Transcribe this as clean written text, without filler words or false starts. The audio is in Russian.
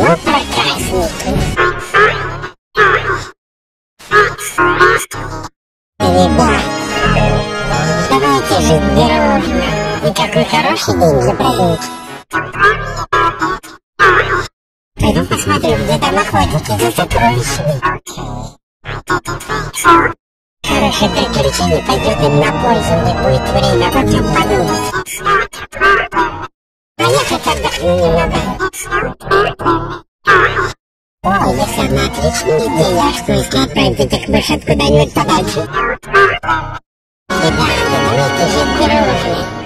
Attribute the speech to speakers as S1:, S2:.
S1: проказники. Ребят, давайте жить дружно. И какой хороший день для прогулки. Пойду посмотрю, где там охотники за сокровищами. Хорошее приключение пойдет им на пользу, не будет время потом подумать. Поехать отдохну немного. О, если одна отличная идея, что если отправить этих мышат куда-нибудь подальше. Ребята, давайте жить дружно.